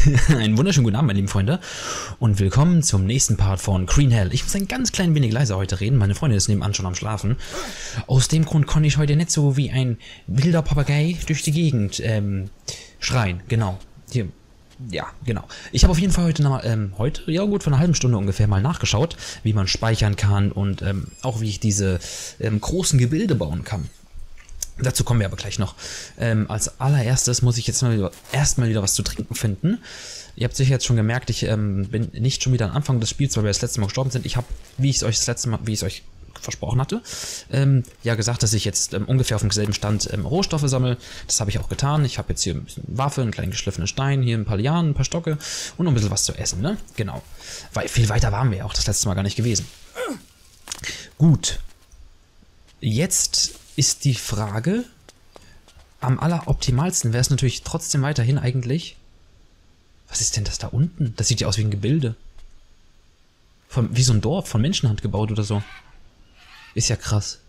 Einen wunderschönen guten Abend, meine lieben Freunde, und willkommen zum nächsten Part von Green Hell. Ich muss ein ganz klein wenig leiser heute reden, meine Freundin ist nebenan schon am Schlafen. Aus dem Grund konnte ich heute nicht so wie ein wilder Papagei durch die Gegend schreien, genau. Hier, ja, genau. Ich habe auf jeden Fall heute, ja gut, vor einer halben Stunde ungefähr mal nachgeschaut, wie man speichern kann und auch wie ich diese großen Gebilde bauen kann. Dazu kommen wir aber gleich noch. Als allererstes muss ich jetzt erstmal wieder was zu trinken finden. Ihr habt sicher jetzt schon gemerkt, ich bin nicht schon wieder am Anfang des Spiels, weil wir das letzte Mal gestorben sind. Ich habe, wie ich es euch versprochen hatte, ja gesagt, dass ich jetzt ungefähr auf demselben Stand Rohstoffe sammle. Das habe ich auch getan. Ich habe jetzt hier ein bisschen Waffe, einen kleinen geschliffenen Stein, hier ein paar Lianen, ein paar Stocke und noch ein bisschen was zu essen, ne? Genau. Weil viel weiter waren wir ja auch das letzte Mal gar nicht gewesen. Gut. Jetzt ist die Frage, am alleroptimalsten wäre es natürlich trotzdem weiterhin eigentlich. Was ist denn das da unten? Das sieht ja aus wie ein Gebilde. Wie so ein Dorf, von Menschenhand gebaut oder so. Ist ja krass.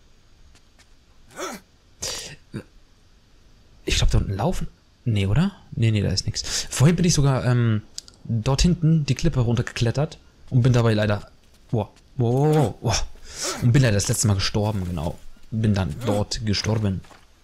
Ich glaube, da unten laufen. Nee, oder? Nee, da ist nichts. Vorhin bin ich sogar dort hinten die Klippe runtergeklettert und bin dabei leider. Und bin leider das letzte Mal gestorben, genau. Bin dann dort gestorben.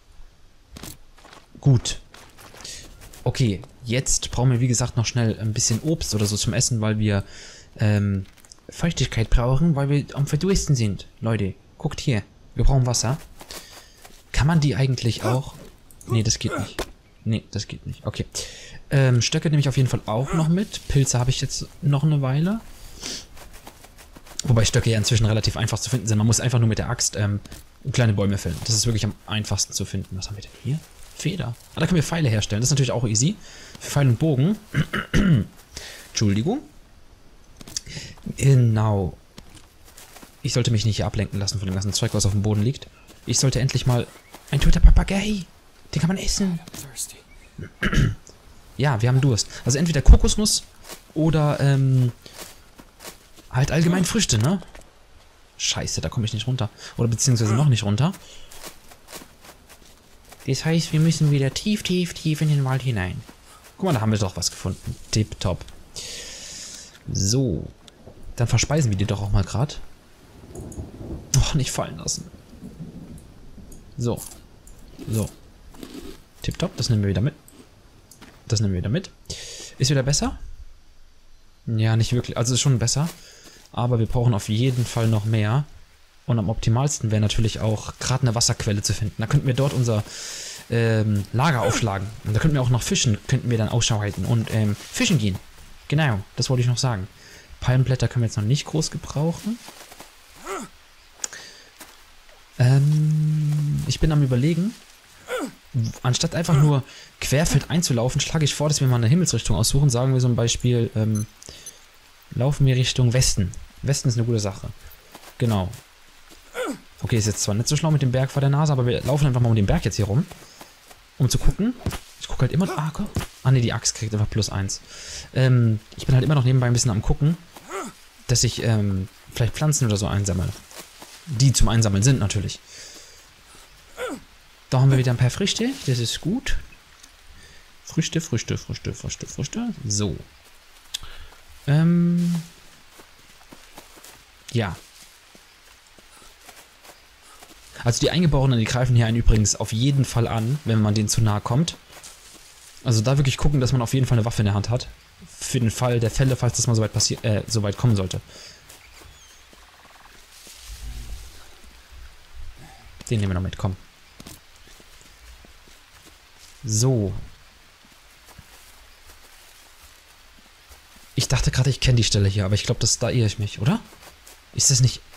Gut. Okay, jetzt brauchen wir wie gesagt noch schnell ein bisschen Obst oder so zum Essen, weil wir Feuchtigkeit brauchen, weil wir am Verdursten sind. Leute, guckt hier. Wir brauchen Wasser. Kann man die eigentlich auch... Nee, das geht nicht. Nee, das geht nicht. Okay. Stöcke nehme ich auf jeden Fall auch noch mit. Pilze habe ich jetzt noch eine Weile. Wobei Stöcke ja inzwischen relativ einfach zu finden sind. Man muss einfach nur mit der Axt kleine Bäume fällen. Das ist wirklich am einfachsten zu finden. Was haben wir denn hier? Feder. Ah, da können wir Pfeile herstellen. Das ist natürlich auch easy. Für Pfeil und Bogen. Entschuldigung. Genau. Ich sollte mich nicht hier ablenken lassen von dem ganzen Zeug, was auf dem Boden liegt. Ich sollte endlich mal... Ein toter Papagei. Den kann man essen. Ja, wir haben Durst. Also entweder Kokosnuss oder halt allgemein Früchte, ne? Scheiße, da komme ich nicht runter. Oder beziehungsweise noch nicht runter. Das heißt, wir müssen wieder tief in den Wald hinein. Guck mal, da haben wir doch was gefunden. Tipptopp. So. Dann verspeisen wir die doch auch mal gerade. Och, nicht fallen lassen. So. So. Tipptopp, das nehmen wir wieder mit. Das nehmen wir wieder mit. Ist wieder besser? Ja, nicht wirklich. Also ist schon besser. Aber wir brauchen auf jeden Fall noch mehr. Und am optimalsten wäre natürlich auch gerade eine Wasserquelle zu finden. Da könnten wir dort unser Lager aufschlagen. Und da könnten wir auch noch fischen, könnten wir dann Ausschau halten und fischen gehen. Genau, das wollte ich noch sagen. Palmblätter können wir jetzt noch nicht groß gebrauchen. Ich bin am Überlegen, anstatt einfach nur querfeld einzulaufen, schlage ich vor, dass wir mal eine Himmelsrichtung aussuchen. Sagen wir zum Beispiel, laufen wir Richtung Westen. Westen ist eine gute Sache. Genau. Okay, ist jetzt zwar nicht so schlau mit dem Berg vor der Nase, aber wir laufen einfach mal um den Berg jetzt hier rum. Um zu gucken. Ich gucke halt immer... Ah, ne, die Axt kriegt einfach +1. Ich bin halt immer noch nebenbei ein bisschen am gucken, dass ich vielleicht Pflanzen oder so einsammle. Die zum Einsammeln sind natürlich. Da haben wir wieder ein paar Früchte. Das ist gut. Früchte. So. Ja. Also die Eingeborenen, die greifen hier einen übrigens auf jeden Fall an, wenn man denen zu nahe kommt. Also da wirklich gucken, dass man auf jeden Fall eine Waffe in der Hand hat. Für den Fall der Fälle, falls das mal so weit kommen sollte. Den nehmen wir noch mit, komm. So. Ich dachte gerade, ich kenne die Stelle hier, aber ich glaube, da irre ich mich, oder? Ist das nicht...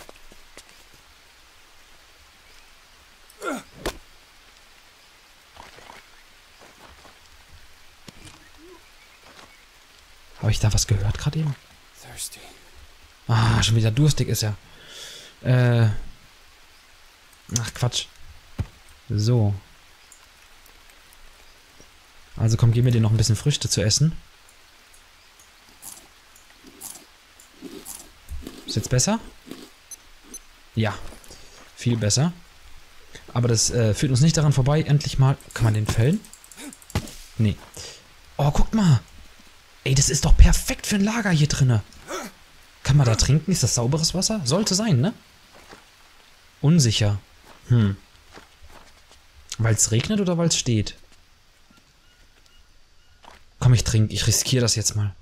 Habe ich da was gehört gerade eben? Ah, schon wieder durstig ist er. Ach, Quatsch. So. Also komm, gib mir dir noch ein bisschen Früchte zu essen. Ist jetzt besser? Ja. Viel besser. Aber das führt uns nicht daran vorbei, endlich mal... Kann man den fällen? Nee. Oh, guck mal. Ey, das ist doch perfekt für ein Lager hier drinne. Kann man da trinken? Ist das sauberes Wasser? Sollte sein, ne? Unsicher. Weil es regnet oder weil es steht? Komm, ich trinke. Ich riskiere das jetzt mal.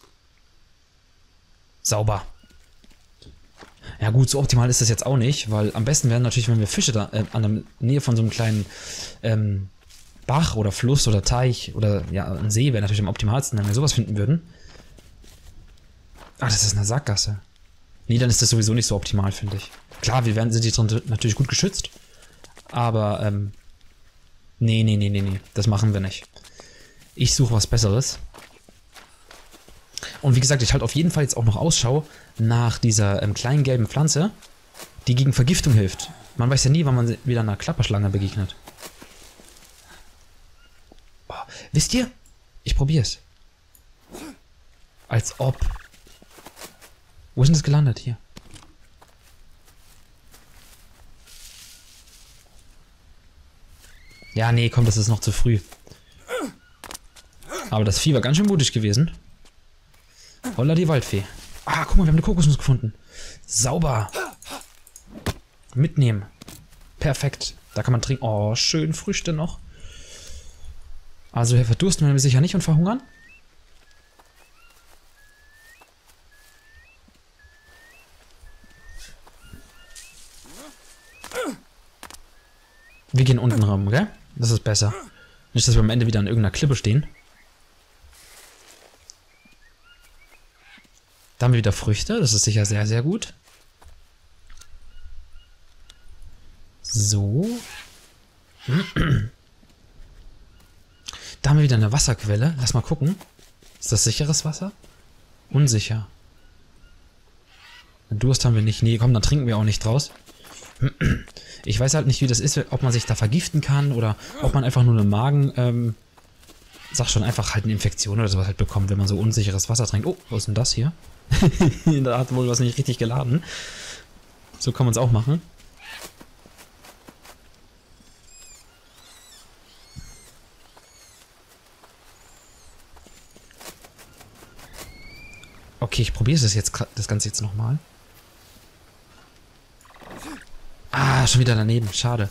Sauber. Ja gut, so optimal ist das jetzt auch nicht, weil am besten wäre natürlich, wenn wir Fische da an der Nähe von so einem kleinen Bach oder Fluss oder Teich oder ja, ein See wäre natürlich am optimalsten, wenn wir sowas finden würden. Ah, das ist eine Sackgasse. Nee, dann ist das sowieso nicht so optimal, finde ich. Klar, sind die drin natürlich gut geschützt, aber nee, das machen wir nicht. Ich suche was Besseres. Und wie gesagt, ich halte auf jeden Fall jetzt auch noch Ausschau nach dieser kleinen gelben Pflanze, die gegen Vergiftung hilft. Man weiß ja nie, wann man wieder einer Klapperschlange begegnet. Oh, wisst ihr? Ich probier's. Als ob. Wo ist denn das gelandet? Hier. Ja, nee, komm, das ist noch zu früh. Aber das Vieh war ganz schön mutig gewesen. Holla die Waldfee. Ah, guck mal, wir haben eine Kokosnuss gefunden. Sauber. Mitnehmen. Perfekt. Da kann man trinken. Oh, schön Früchte noch. Also wir verdursten wir sicher nicht und verhungern. Wir gehen unten rum, gell? Das ist besser. Nicht, dass wir am Ende wieder an irgendeiner Klippe stehen. Da haben wir wieder Früchte. Das ist sicher sehr, sehr gut. So. Da haben wir wieder eine Wasserquelle. Lass mal gucken. Ist das sicheres Wasser? Unsicher. Durst haben wir nicht. Nee, komm, dann trinken wir auch nicht draus. Ich weiß halt nicht, wie das ist, ob man sich da vergiften kann oder ob man einfach nur eine sag schon, einfach halt eine Infektion oder sowas halt bekommt, wenn man so unsicheres Wasser trinkt. Oh, was ist denn das hier? Da hat wohl was nicht richtig geladen. So kann man es auch machen. Okay, ich probiere das Ganze jetzt nochmal. Ah, schon wieder daneben. Schade.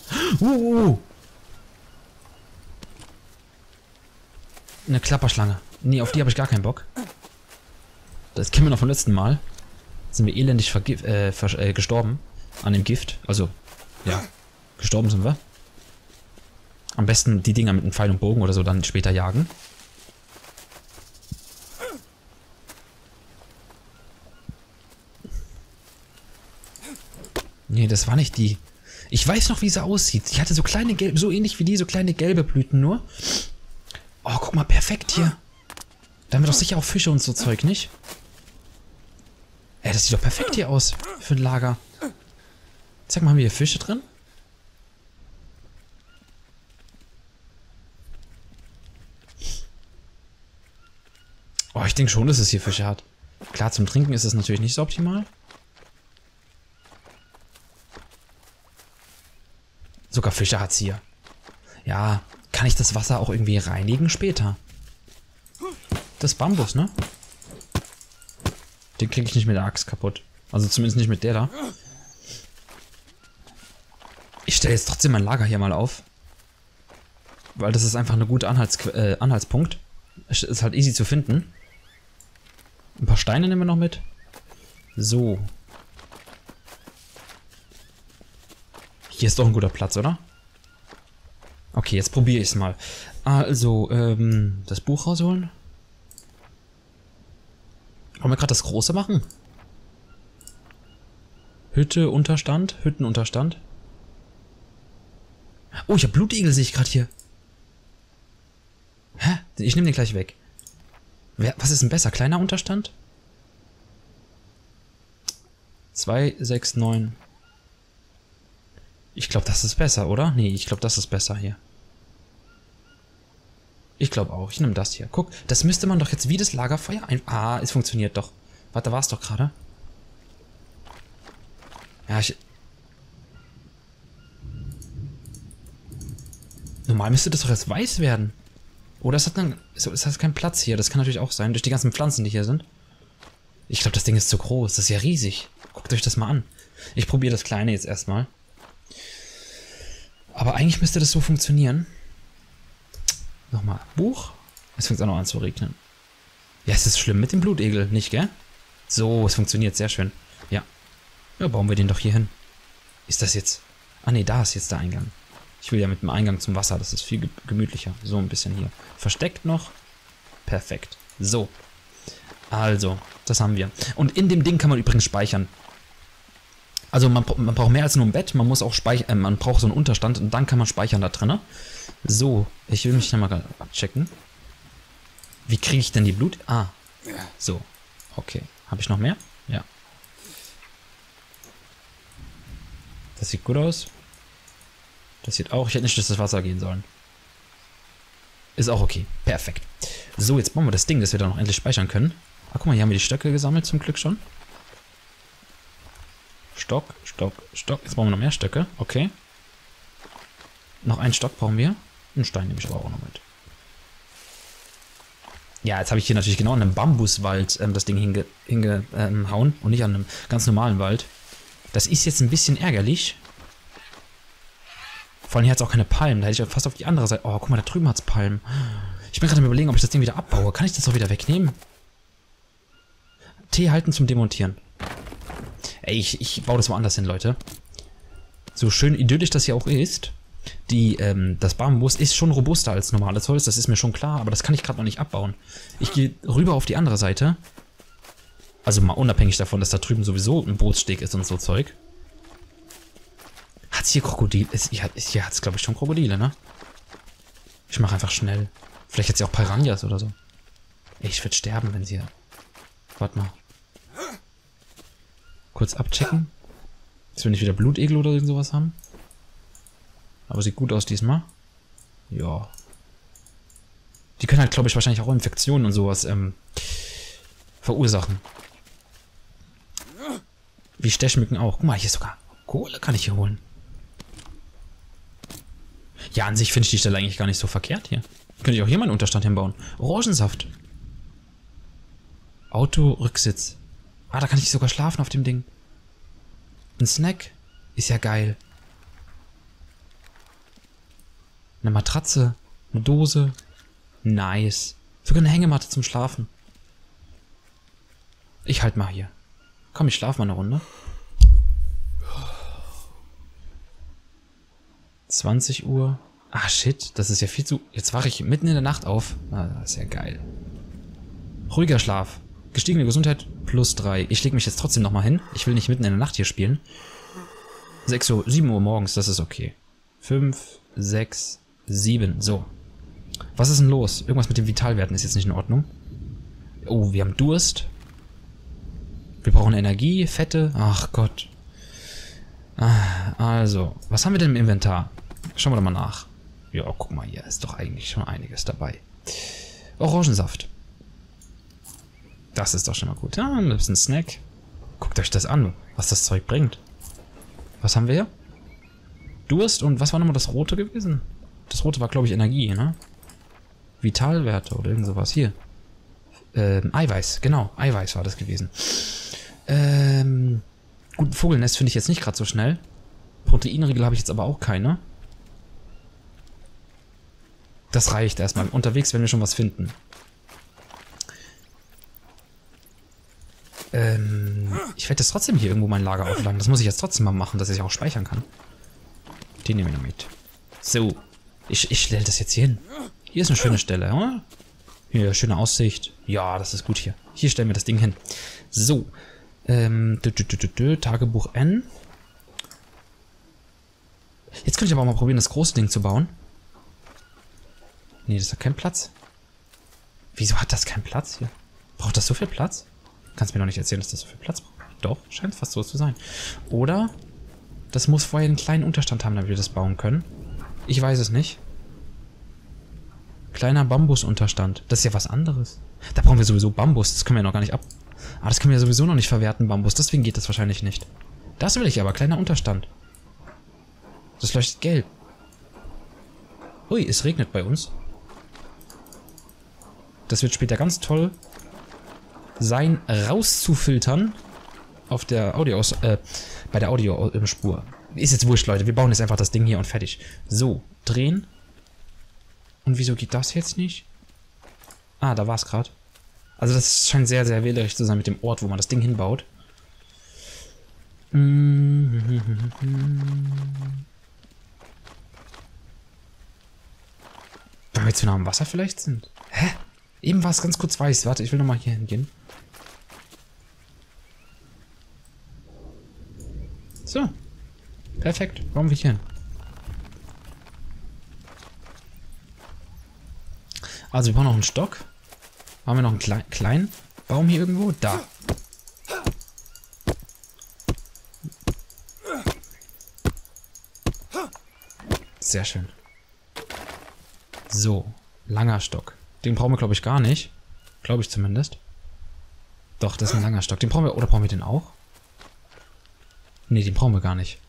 Eine Klapperschlange. Nee, auf die habe ich gar keinen Bock. Das kennen wir noch vom letzten Mal. Sind wir elendig gestorben an dem Gift. Also, ja, gestorben sind wir. Am besten die Dinger mit einem Pfeil und Bogen oder so dann später jagen. Nee, das war nicht die. Ich weiß noch, wie sie aussieht. Sie hatte so kleine gelbe, so ähnlich wie die, so kleine gelbe Blüten nur. Oh, guck mal, perfekt hier. Da haben wir doch sicher auch Fische und so Zeug, nicht? Ey, das sieht doch perfekt hier aus für ein Lager. Sag mal, haben wir hier Fische drin? Oh, ich denke schon, dass es hier Fische hat. Klar, zum Trinken ist es natürlich nicht so optimal. Sogar Fische hat's hier. Ja, kann ich das Wasser auch irgendwie reinigen später? Das ist Bambus, ne? Den kriege ich nicht mit der Axt kaputt. Also zumindest nicht mit der da. Ich stelle jetzt trotzdem mein Lager hier mal auf. Weil das ist einfach eine gute Anhaltspunkt. Es ist halt easy zu finden. Ein paar Steine nehmen wir noch mit. So. Hier ist doch ein guter Platz, oder? Okay, jetzt probiere ich es mal. Also, das Buch rausholen. Wollen wir gerade das Große machen? Hüttenunterstand. Oh, ich habe Blutegel, sehe ich gerade hier. Hä? Ich nehme den gleich weg. Was ist denn besser? Kleiner Unterstand? 2, 6, 9. Ich glaube, das ist besser, oder? Nee, ich glaube, das ist besser hier. Ich glaube auch. Ich nehme das hier. Guck, das müsste man doch jetzt wie das Lagerfeuer ein... Ah, es funktioniert doch. Warte, da war es doch gerade. Ja, normal müsste das doch jetzt weiß werden. Oder es hat keinen Platz hier. Das kann natürlich auch sein. Durch die ganzen Pflanzen, die hier sind. Ich glaube, das Ding ist zu groß. Das ist ja riesig. Guckt euch das mal an. Ich probiere das Kleine jetzt erstmal. Aber eigentlich müsste das so funktionieren. Nochmal. Buch. Es fängt auch noch an zu regnen. Ja, es ist schlimm mit dem Blutegel, nicht, gell? So, es funktioniert sehr schön. Ja. Ja, bauen wir den doch hier hin. Ist das jetzt... Ah, nee, da ist jetzt der Eingang. Ich will ja mit dem Eingang zum Wasser. Das ist viel gemütlicher. So ein bisschen hier. Versteckt noch. Perfekt. So. Also, das haben wir. Und in dem Ding kann man übrigens speichern. Also man braucht mehr als nur ein Bett, man muss auch speichern, man braucht so einen Unterstand und dann kann man speichern da drin. So, ich will mich dann mal abchecken. Wie kriege ich denn die Blut? Ah, so, okay. Habe ich noch mehr? Ja. Das sieht gut aus. Das sieht auch, ich hätte nicht durch das Wasser gehen sollen. Ist auch okay, perfekt. So, jetzt bauen wir das Ding, dass wir da noch endlich speichern können. Ah, guck mal, hier haben wir die Stöcke gesammelt, zum Glück schon. Stock, Stock, Stock. Jetzt brauchen wir noch mehr Stöcke. Okay. Noch einen Stock brauchen wir. Einen Stein nehme ich aber auch noch mit. Ja, jetzt habe ich hier natürlich genau an einem Bambuswald das Ding hingehauen und nicht an einem ganz normalen Wald. Das ist jetzt ein bisschen ärgerlich. Vor allem hier hat es auch keine Palmen. Da hätte ich fast auf die andere Seite... Oh, guck mal, da drüben hat es Palmen. Ich bin gerade am Überlegen, ob ich das Ding wieder abbaue. Kann ich das auch wieder wegnehmen? T halten zum Demontieren. Ey, ich baue das mal anders hin, Leute. So schön idyllisch das hier auch ist. Das Bambus ist schon robuster als normales Holz, das ist mir schon klar, aber das kann ich gerade noch nicht abbauen. Ich gehe rüber auf die andere Seite. Also mal unabhängig davon, dass da drüben sowieso ein Bootssteg ist und so Zeug. Hat's hier Krokodil? Hier hat's, glaube ich, schon Krokodile, ne? Ich mache einfach schnell. Vielleicht hat sie auch Piranhas oder so. Ey, ich würde sterben, wenn sie... Warte mal. Kurz abchecken. Dass wir nicht wieder Blutegel oder irgend sowas haben. Aber sieht gut aus diesmal. Ja. Die können halt, glaube ich, wahrscheinlich auch Infektionen und sowas verursachen. Wie Stechmücken auch. Guck mal, hier ist sogar Kohle kann ich hier holen. Ja, an sich finde ich die Stelle eigentlich gar nicht so verkehrt hier. Könnte ich auch hier mal einen Unterstand hinbauen. Orangensaft. Auto-Rücksitz. Ah, da kann ich sogar schlafen auf dem Ding. Ein Snack. Ist ja geil. Eine Matratze. Eine Dose. Nice. Sogar eine Hängematte zum Schlafen. Ich halt mal hier. Komm, ich schlafe mal eine Runde. 20 Uhr. Ah, shit. Das ist ja viel zu... Jetzt wache ich mitten in der Nacht auf. Ah, das ist ja geil. Ruhiger Schlaf. Gestiegene Gesundheit +3. Ich lege mich jetzt trotzdem nochmal hin. Ich will nicht mitten in der Nacht hier spielen. 7 Uhr morgens, das ist okay. 5, 6, 7. So. Was ist denn los? Irgendwas mit den Vitalwerten ist jetzt nicht in Ordnung. Oh, wir haben Durst. Wir brauchen Energie, Fette. Ach Gott. Also, was haben wir denn im Inventar? Schauen wir doch mal nach. Ja, guck mal, hier ist doch eigentlich schon einiges dabei. Orangensaft. Das ist doch schon mal gut. Ja, ein bisschen Snack. Guckt euch das an, was das Zeug bringt. Was haben wir hier? Durst und was war nochmal das Rote gewesen? Das Rote war, glaube ich, Energie, ne? Vitalwerte oder irgend sowas. Hier. Eiweiß, genau. Eiweiß war das gewesen. Gut, ein Vogelnest finde ich jetzt nicht gerade so schnell. Proteinriegel habe ich jetzt aber auch keine. Das reicht erstmal. Unterwegs werden wir schon was finden. Ich werde jetzt trotzdem hier irgendwo mein Lager aufladen. Das muss ich jetzt trotzdem mal machen, dass ich auch speichern kann. Den nehmen wir noch mit. So. Ich stelle das jetzt hier hin. Hier ist eine schöne Stelle, oder? Hier, schöne Aussicht. Ja, das ist gut hier. Hier stellen wir das Ding hin. So. Tagebuch N. Jetzt könnte ich aber mal probieren, das große Ding zu bauen. Nee, das hat keinen Platz. Wieso hat das keinen Platz hier? Braucht das so viel Platz? Kannst mir doch nicht erzählen, dass das so viel Platz braucht. Doch, scheint fast so zu sein. Oder das muss vorher einen kleinen Unterstand haben, damit wir das bauen können. Ich weiß es nicht. Kleiner Bambusunterstand. Das ist ja was anderes. Da brauchen wir sowieso Bambus. Das können wir ja noch gar nicht ab... Ah, das können wir ja sowieso noch nicht verwerten, Bambus. Deswegen geht das wahrscheinlich nicht. Das will ich aber. Kleiner Unterstand. Das leuchtet gelb. Ui, es regnet bei uns. Das wird später ganz toll sein, rauszufiltern auf der bei der Audiospur. Ist jetzt wurscht, Leute. Wir bauen jetzt einfach das Ding hier und fertig. So, drehen. Und wieso geht das jetzt nicht? Ah, da war es gerade. Also das scheint sehr, sehr wählerisch zu sein mit dem Ort, wo man das Ding hinbaut. Weil wir jetzt nah am Wasser vielleicht sind. Hä? Eben war es ganz kurz weiß. Warte, ich will nochmal hier hingehen. So. Perfekt. Bauen wir hier hin. Also wir brauchen noch einen Stock. Haben wir noch einen kleinen Baum hier irgendwo? Da. Sehr schön. So. Langer Stock. Den brauchen wir, glaube ich, gar nicht. Glaube ich zumindest. Doch, das ist ein langer Stock. Den brauchen wir. Oder brauchen wir den auch? Ne, den brauchen wir gar nicht.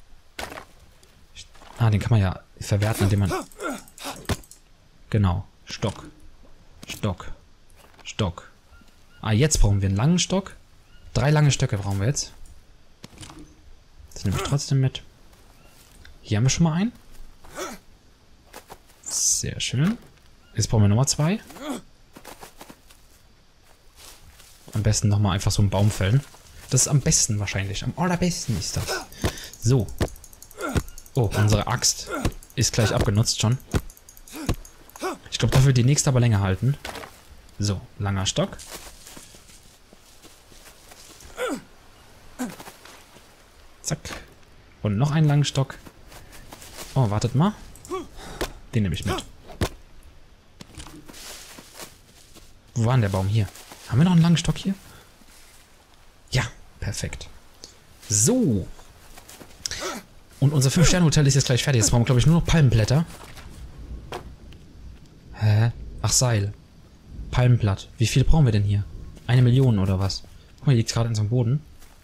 Den kann man ja verwerten, indem man... Genau. Stock. Stock. Stock. Jetzt brauchen wir einen langen Stock. 3 lange Stöcke brauchen wir jetzt. Das nehme ich trotzdem mit. Hier haben wir schon mal einen. Sehr schön. Jetzt brauchen wir nochmal 2. Am besten nochmal einfach so einen Baum fällen. Das ist am besten wahrscheinlich. Am allerbesten ist das. So. Oh, unsere Axt ist gleich abgenutzt schon. Ich glaube, dafür wird die nächste aber länger halten. So, langer Stock. Zack. Und noch einen langen Stock. Oh, wartet mal. Den nehme ich mit. Wo war denn der Baum? Hier. Haben wir noch einen langen Stock hier? Ja, perfekt. So. Und unser 5-Sterne-Hotel ist jetzt gleich fertig. Jetzt brauchen wir, glaube ich, nur noch Palmenblätter. Hä? Ach, Seil. Palmenblatt. Wie viele brauchen wir denn hier? 1 Million oder was? Guck mal, hier liegt gerade in so einem Boden.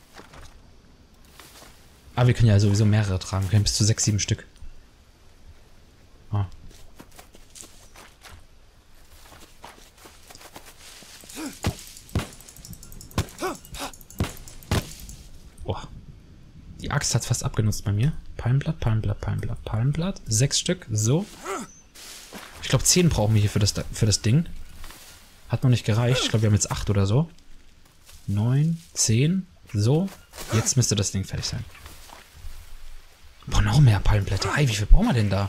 Aber wir können ja sowieso mehrere tragen. Wir können bis zu 6, 7 Stück. Ah. Oh. Die Axt hat fast abgenutzt bei mir. Palmenblatt, Palmenblatt, Palmenblatt, Palmenblatt. 6 Stück. So. Ich glaube 10 brauchen wir hier für das Ding. Hat noch nicht gereicht. Ich glaube, wir haben jetzt 8 oder so. 9, 10. So. Jetzt müsste das Ding fertig sein. Boah, noch mehr Palmenblätter. Hey, wie viel brauchen wir denn da?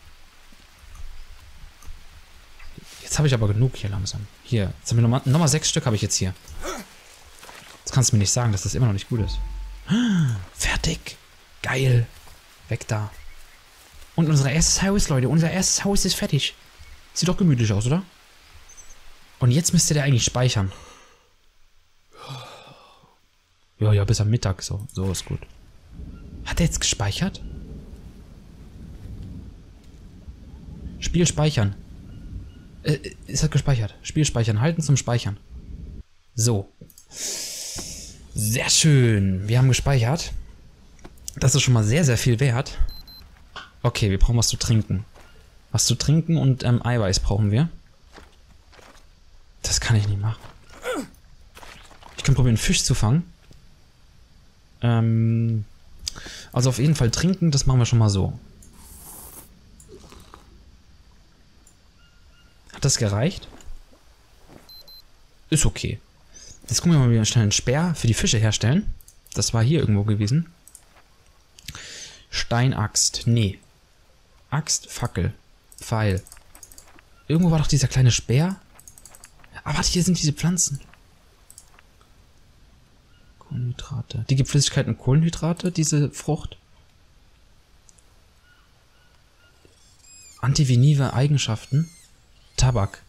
Jetzt habe ich aber genug hier langsam. Hier, jetzt haben wir nochmal 6 Stück habe ich jetzt hier. Jetzt kannst du mir nicht sagen, dass das immer noch nicht gut ist. Fertig. Geil. Weg da. Und unser erstes Haus, Leute. Unser erstes Haus ist fertig. Sieht doch gemütlich aus, oder? Und jetzt müsste der eigentlich speichern. Ja, bis am Mittag. So ist gut. Hat er jetzt gespeichert? Spiel speichern. Es hat gespeichert. Spiel speichern. Halten zum Speichern. So. Sehr schön. Wir haben gespeichert. Das ist schon mal sehr, sehr viel wert. Okay, wir brauchen was zu trinken. Was zu trinken und Eiweiß brauchen wir. Das kann ich nicht machen. Ich kann probieren, Fisch zu fangen. Also auf jeden Fall trinken, das machen wir schon mal so. Hat das gereicht? Ist okay. Jetzt gucken wir mal, wie wir schnell einen Speer für die Fische herstellen. Das war hier irgendwo gewesen. Steinaxt. Nee. Axt, Fackel, Pfeil. Irgendwo war doch dieser kleine Speer. Aber warte, hier sind diese Pflanzen. Kohlenhydrate. Die gibt Flüssigkeit und Kohlenhydrate, diese Frucht. Antivenive Eigenschaften. Tabak.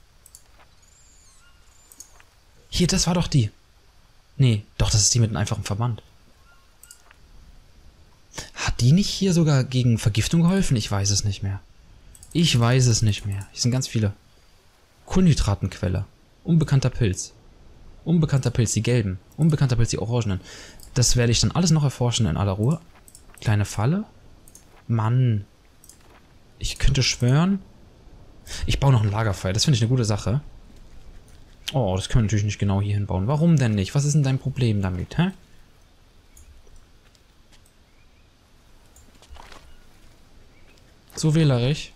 Hier, das war doch die. Nee, doch, das ist die mit einem einfachen Verband. Hat die nicht hier sogar gegen Vergiftung geholfen? Ich weiß es nicht mehr. Ich weiß es nicht mehr. Hier sind ganz viele. Kohlenhydratenquelle. Unbekannter Pilz. Unbekannter Pilz, die gelben. Unbekannter Pilz, die orangenen. Das werde ich dann alles noch erforschen in aller Ruhe. Kleine Falle. Mann. Ich könnte schwören. Ich baue noch ein Lagerfeuer. Das finde ich eine gute Sache. Oh, das können wir natürlich nicht genau hier hinbauen. Warum denn nicht? Was ist denn dein Problem damit, hä? So wählerisch.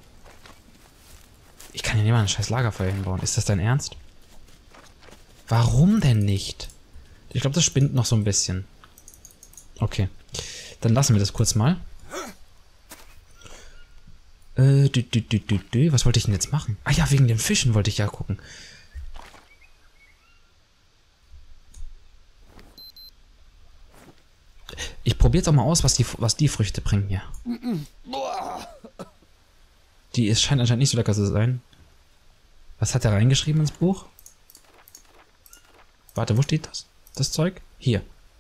Ich kann ja nicht mal ein scheiß Lagerfeuer hinbauen. Ist das dein Ernst? Warum denn nicht? Ich glaube, das spinnt noch so ein bisschen. Okay. Dann lassen wir das kurz mal. Was wollte ich denn jetzt machen? Ah ja, wegen den Fischen wollte ich ja gucken. Ich probiere jetzt auch mal aus, was die Früchte bringen hier. Die scheint anscheinend nicht so lecker zu sein. Was hat er reingeschrieben ins Buch? Warte, wo steht das? Das Zeug? Hier.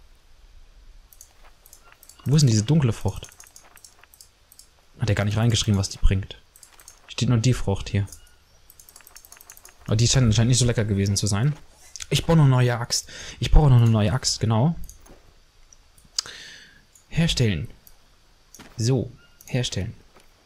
Wo ist denn diese dunkle Frucht? Hat er gar nicht reingeschrieben, was die bringt. Steht nur die Frucht hier. Aber die scheint anscheinend nicht so lecker gewesen zu sein. Ich brauche noch eine neue Axt. Ich brauche noch eine neue Axt, genau. Herstellen. So, herstellen.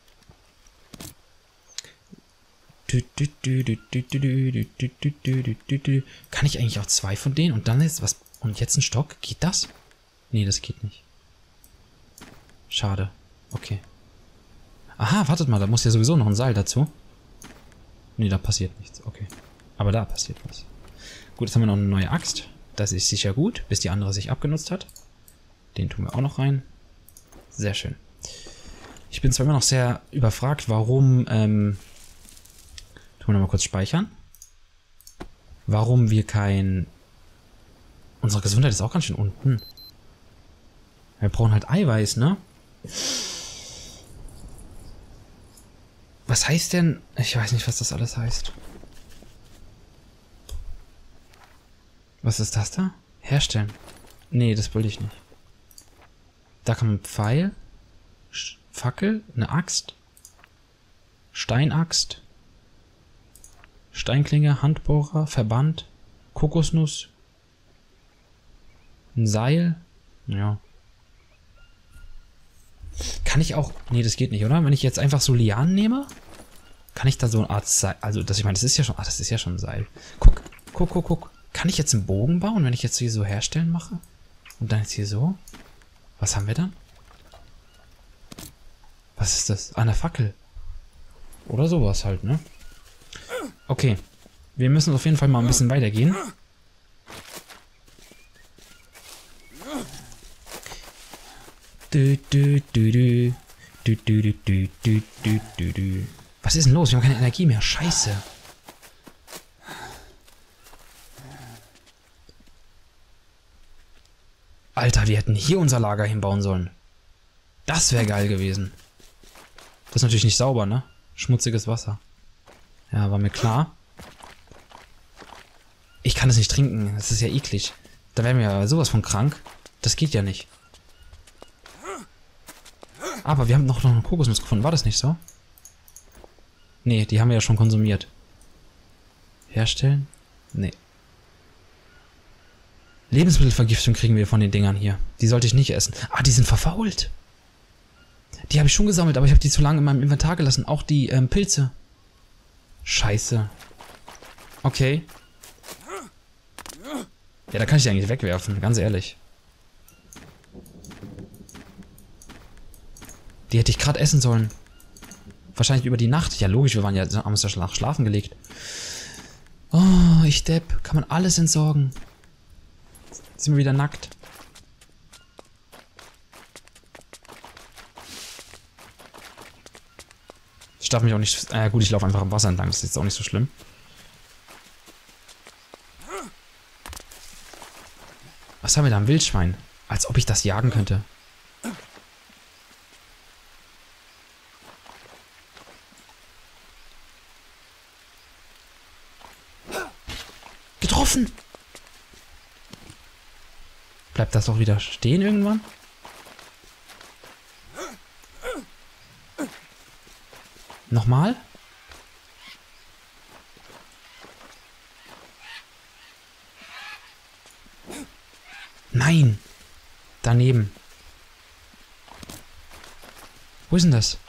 Kann ich eigentlich auch 2 von denen und dann ist was... Und jetzt ein Stock? Geht das? Nee, das geht nicht. Schade. Okay. Aha, wartet mal, da muss ja sowieso noch ein Seil dazu. Nee, da passiert nichts. Okay. Aber da passiert was. Gut, jetzt haben wir noch eine neue Axt. Das ist sicher gut, bis die andere sich abgenutzt hat. Den tun wir auch noch rein. Sehr schön. Ich bin zwar immer noch sehr überfragt, warum... tun wir nochmal kurz speichern. Warum wir kein... Unsere Gesundheit ist auch ganz schön unten. Wir brauchen halt Eiweiß, ne? Was heißt denn... Ich weiß nicht, was das alles heißt. Was ist das da? Herstellen. Nee, das wollte ich nicht. Da kann man Pfeil, Fackel, eine Axt, Steinaxt, Steinklinge, Handbohrer, Verband, Kokosnuss, ein Seil. Ja. Kann ich auch... Nee, das geht nicht, oder? Wenn ich jetzt einfach so Lianen nehme, kann ich da so eine Art Seil... Also, ich meine, das ist ja schon... Ah, das ist ja schon ein Seil. Guck. Kann ich jetzt einen Bogen bauen, wenn ich jetzt hier so herstellen mache? Und dann jetzt hier so? Was haben wir dann? Was ist das? Ah, eine Fackel. Oder sowas halt, ne? Okay. Wir müssen auf jeden Fall mal ein bisschen weitergehen. Was ist denn los? Wir haben keine Energie mehr. Scheiße. Alter, wir hätten hier unser Lager hinbauen sollen. Das wäre geil gewesen. Das ist natürlich nicht sauber, ne? Schmutziges Wasser. Ja, war mir klar. Ich kann das nicht trinken. Das ist ja eklig. Da wären wir ja sowas von krank. Das geht ja nicht. Aber wir haben noch eine Kokosnuss gefunden. War das nicht so? Nee, die haben wir ja schon konsumiert. Herstellen? Nee. Lebensmittelvergiftung kriegen wir von den Dingern hier. Die sollte ich nicht essen. Ah, die sind verfault. Die habe ich schon gesammelt, aber ich habe die zu lange in meinem Inventar gelassen. Auch die Pilze. Scheiße. Okay. Ja, da kann ich die eigentlich wegwerfen, ganz ehrlich. Die hätte ich gerade essen sollen. Wahrscheinlich über die Nacht. Ja, logisch, wir waren ja haben uns ja schlafen gelegt. Oh, ich Depp. Kann man alles entsorgen. Jetzt sind wir wieder nackt. Ich darf mich auch nicht... gut, ich laufe einfach am Wasser entlang. Das ist jetzt auch nicht so schlimm. Was haben wir da? Ein Wildschwein. Als ob ich das jagen könnte. Getroffen! Bleibt das doch wieder stehen irgendwann? Nochmal? Nein! Daneben. Wo ist denn das?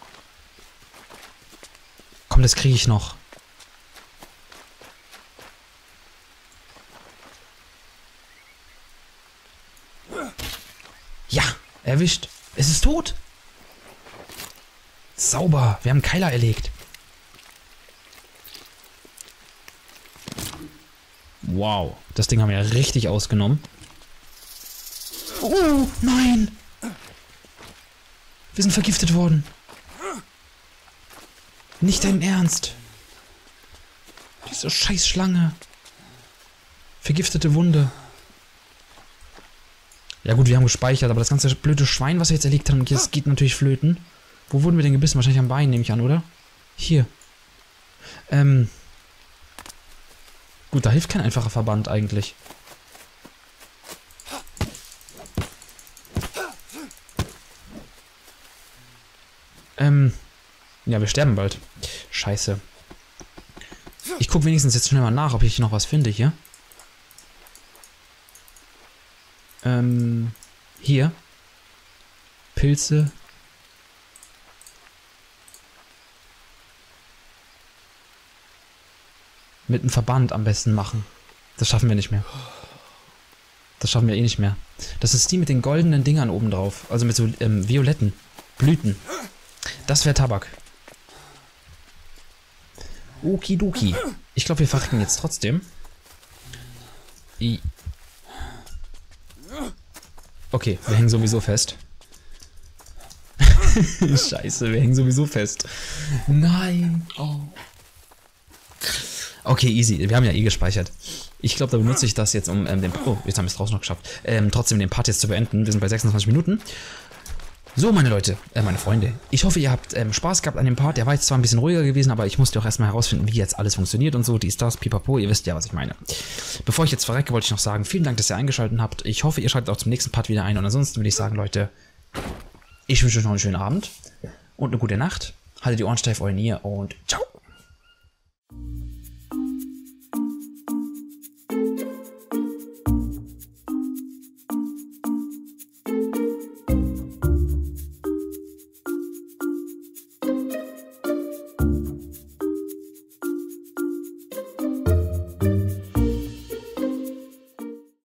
Komm, das kriege ich noch. Erwischt. Es ist tot. Sauber. Wir haben Keiler erlegt. Wow. Das Ding haben wir ja richtig ausgenommen. Oh, nein. Wir sind vergiftet worden. Nicht dein Ernst. Diese scheiß Schlange. Vergiftete Wunde. Ja gut, wir haben gespeichert, aber das ganze blöde Schwein, was wir jetzt erlegt haben, das geht natürlich flöten. Wo wurden wir denn gebissen? Wahrscheinlich am Bein, nehme ich an, oder? Hier. Gut, da hilft kein einfacher Verband eigentlich. Ja, wir sterben bald. Scheiße. Ich gucke wenigstens jetzt schnell mal nach, ob ich noch was finde hier. Hier. Pilze. Mit einem Verband am besten machen. Das schaffen wir nicht mehr. Das schaffen wir eh nicht mehr. Das ist die mit den goldenen Dingern oben drauf. Also mit so violetten Blüten. Das wäre Tabak. Okidoki. Ich glaube, wir verrecken jetzt trotzdem. Okay, wir hängen sowieso fest. Scheiße, wir hängen sowieso fest. Nein. Oh. Okay, easy. Wir haben ja eh gespeichert. Ich glaube, da benutze ich das jetzt, um den... Oh, jetzt haben wir es draußen noch geschafft. Trotzdem den Part jetzt zu beenden. Wir sind bei 26 Minuten. So, meine Leute, meine Freunde. Ich hoffe, ihr habt Spaß gehabt an dem Part. Der war jetzt zwar ein bisschen ruhiger gewesen, aber ich musste auch erstmal herausfinden, wie jetzt alles funktioniert und so. Dies, das, pipapo. Ihr wisst ja, was ich meine. Bevor ich jetzt verrecke, wollte ich noch sagen, vielen Dank, dass ihr eingeschaltet habt. Ich hoffe, ihr schaltet auch zum nächsten Part wieder ein. Und ansonsten würde ich sagen, Leute, ich wünsche euch noch einen schönen Abend und eine gute Nacht. Haltet die Ohren steif, euer Nier und ciao.